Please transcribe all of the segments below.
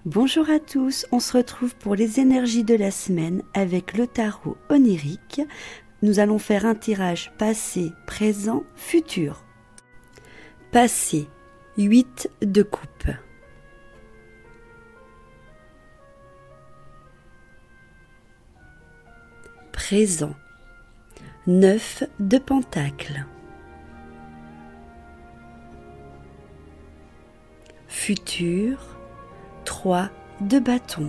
Bonjour à tous, on se retrouve pour les énergies de la semaine avec le tarot onirique. Nous allons faire un tirage passé, présent, futur. Passé, 8 de coupe. Présent, 9 de pentacle. Futur, 3 de bâton.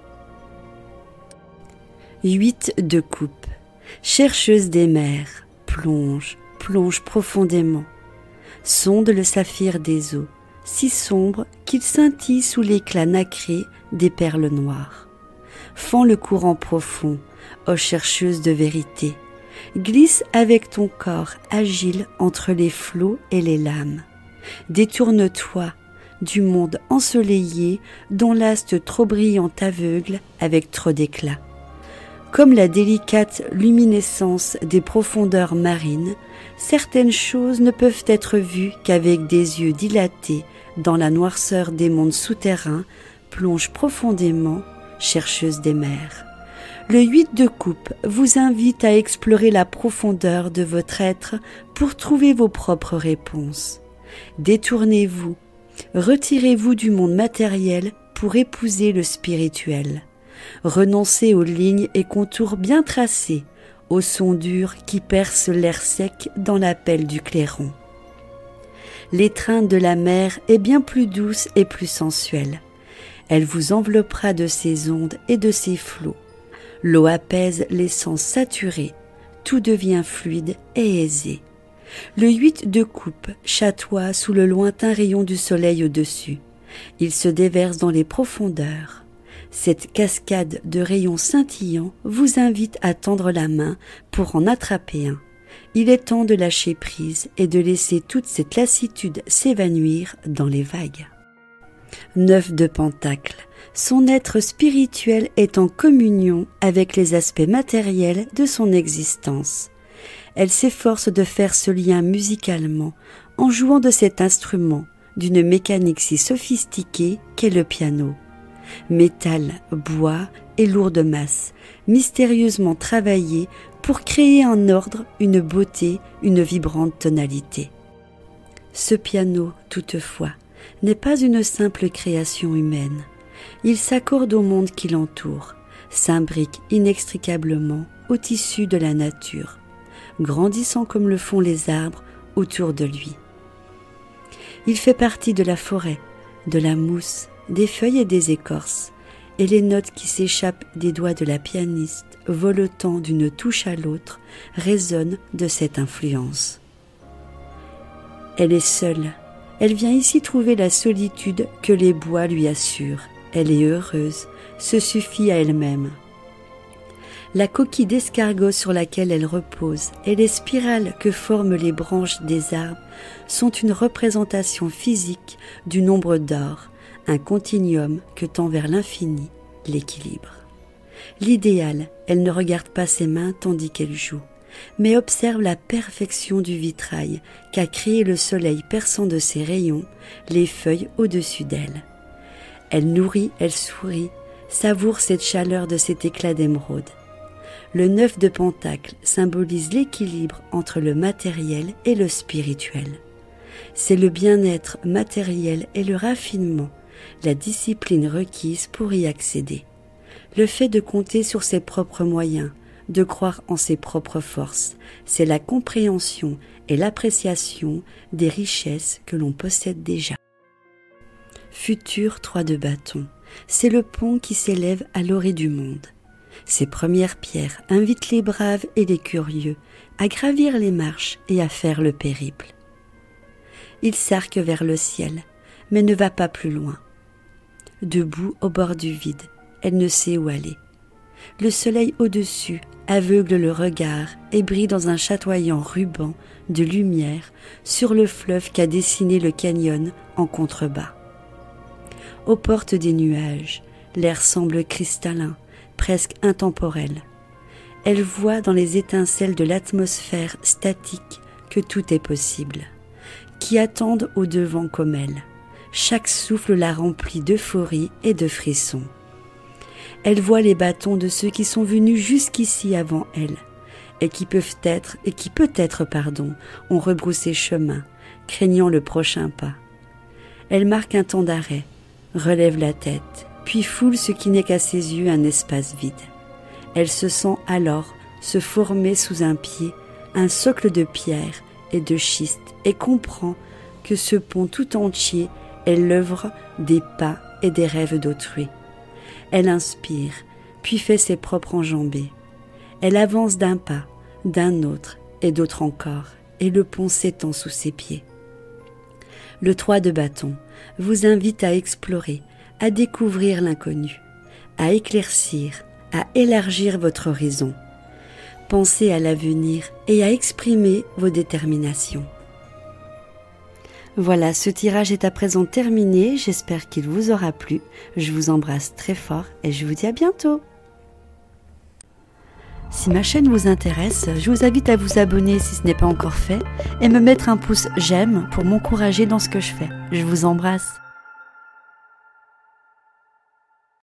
8 de coupe. Chercheuse des mers, plonge profondément. Sonde le saphir des eaux, si sombre qu'il scintille sous l'éclat nacré des perles noires. Fends le courant profond, ô chercheuse de vérité. Glisse avec ton corps agile entre les flots et les lames. Détourne-toi du monde ensoleillé dont l'astre trop brillant t'aveugle avec trop d'éclat. Comme la délicate luminescence des profondeurs marines, certaines choses ne peuvent être vues qu'avec des yeux dilatés dans la noirceur des mondes souterrains. Plonge profondément, chercheuse des mers. Le 8 de coupe vous invite à explorer la profondeur de votre être pour trouver vos propres réponses. Détournez-vous, retirez-vous du monde matériel pour épouser le spirituel. Renoncez aux lignes et contours bien tracés, aux sons durs qui percent l'air sec dans l'appel du clairon. L'étreinte de la mer est bien plus douce et plus sensuelle. Elle vous enveloppera de ses ondes et de ses flots. L'eau apaise les sens saturés, tout devient fluide et aisé. Le 8 de coupe chatoie sous le lointain rayon du soleil au-dessus. Il se déverse dans les profondeurs. Cette cascade de rayons scintillants vous invite à tendre la main pour en attraper un. Il est temps de lâcher prise et de laisser toute cette lassitude s'évanouir dans les vagues. 9 de pentacle. Son être spirituel est en communion avec les aspects matériels de son existence. Elle s'efforce de faire ce lien musicalement en jouant de cet instrument d'une mécanique si sophistiquée qu'est le piano. Métal, bois et lourde masse, mystérieusement travaillés pour créer un ordre, une beauté, une vibrante tonalité. Ce piano, toutefois, n'est pas une simple création humaine. Il s'accorde au monde qui l'entoure, s'imbrique inextricablement au tissu de la nature, grandissant comme le font les arbres autour de lui. Il fait partie de la forêt, de la mousse, des feuilles et des écorces, et les notes qui s'échappent des doigts de la pianiste, voletant d'une touche à l'autre, résonnent de cette influence. Elle est seule, elle vient ici trouver la solitude que les bois lui assurent. Elle est heureuse, se suffit à elle-même. La coquille d'escargot sur laquelle elle repose et les spirales que forment les branches des arbres sont une représentation physique du nombre d'or, un continuum que tend vers l'infini, l'équilibre. L'idéal, elle ne regarde pas ses mains tandis qu'elle joue, mais observe la perfection du vitrail qu'a créé le soleil perçant de ses rayons les feuilles au-dessus d'elle. Elle nourrit, elle sourit, savoure cette chaleur de cet éclat d'émeraude. Le 9 de pentacle symbolise l'équilibre entre le matériel et le spirituel. C'est le bien-être matériel et le raffinement, la discipline requise pour y accéder. Le fait de compter sur ses propres moyens, de croire en ses propres forces, c'est la compréhension et l'appréciation des richesses que l'on possède déjà. Futur 3 de bâton, c'est le pont qui s'élève à l'orée du monde. Ses premières pierres invitent les braves et les curieux à gravir les marches et à faire le périple. Il s'arque vers le ciel, mais ne va pas plus loin. Debout au bord du vide, elle ne sait où aller. Le soleil au-dessus aveugle le regard et brille dans un chatoyant ruban de lumière sur le fleuve qu'a dessiné le canyon en contrebas. Aux portes des nuages, l'air semble cristallin, presque intemporel. Elle voit dans les étincelles de l'atmosphère statique que tout est possible, qui attendent au devant comme elle. Chaque souffle la remplit d'euphorie et de frissons. Elle voit les bâtons de ceux qui sont venus jusqu'ici avant elle, et qui peut-être, ont rebroussé chemin, craignant le prochain pas. Elle marque un temps d'arrêt, relève la tête, puis foule ce qui n'est qu'à ses yeux un espace vide. Elle se sent alors se former sous un pied un socle de pierre et de schiste et comprend que ce pont tout entier est l'œuvre des pas et des rêves d'autrui. Elle inspire, puis fait ses propres enjambées. Elle avance d'un pas, d'un autre et d'autre encore, et le pont s'étend sous ses pieds. Le 3 de bâton vous invite à explorer, à découvrir l'inconnu, à éclaircir, à élargir votre horizon. Pensez à l'avenir et à exprimer vos déterminations. Voilà, ce tirage est à présent terminé, j'espère qu'il vous aura plu. Je vous embrasse très fort et je vous dis à bientôt. Si ma chaîne vous intéresse, je vous invite à vous abonner si ce n'est pas encore fait et me mettre un pouce j'aime pour m'encourager dans ce que je fais. Je vous embrasse.